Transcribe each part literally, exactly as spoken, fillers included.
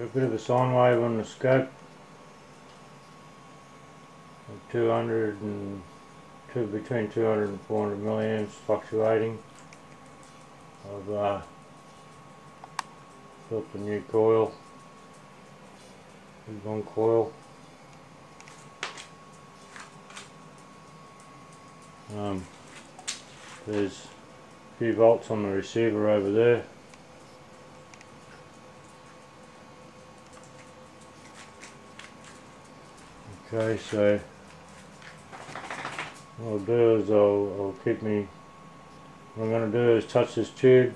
A bit of a sine wave on the scope. two hundred and two, between two hundred and four hundred milliamps fluctuating. I've uh, built a new coil, one coil. Um, there's a few volts on the receiver over there. Okay, so what I'll do is I'll, I'll keep me, what I'm going to do is touch this tube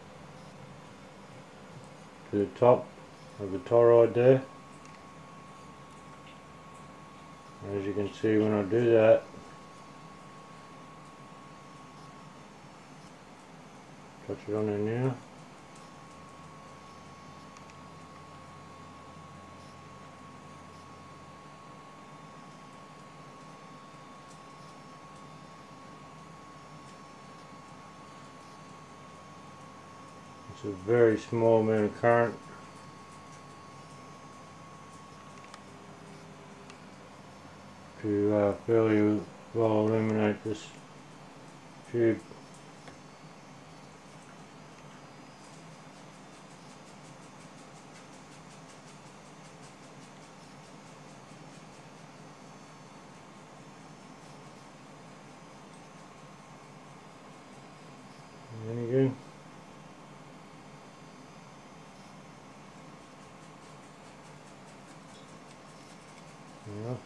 to the top of the toroid there. As you can see, when I do that, touch it on there now. It's a very small amount of current. To uh, fairly well illuminate this tube. And then again. Yeah.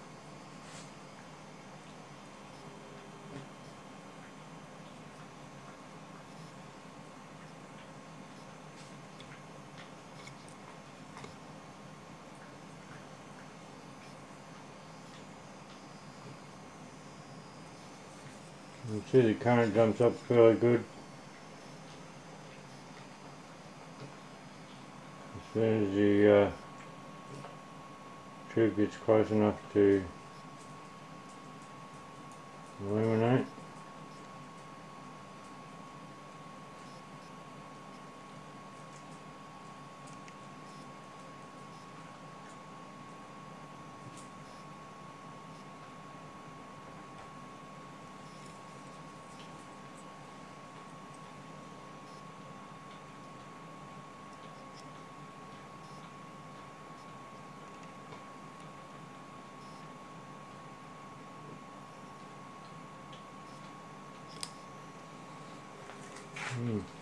You can see the current jumps up fairly good. As soon as the uh, tube gets close enough to illuminate. Mm.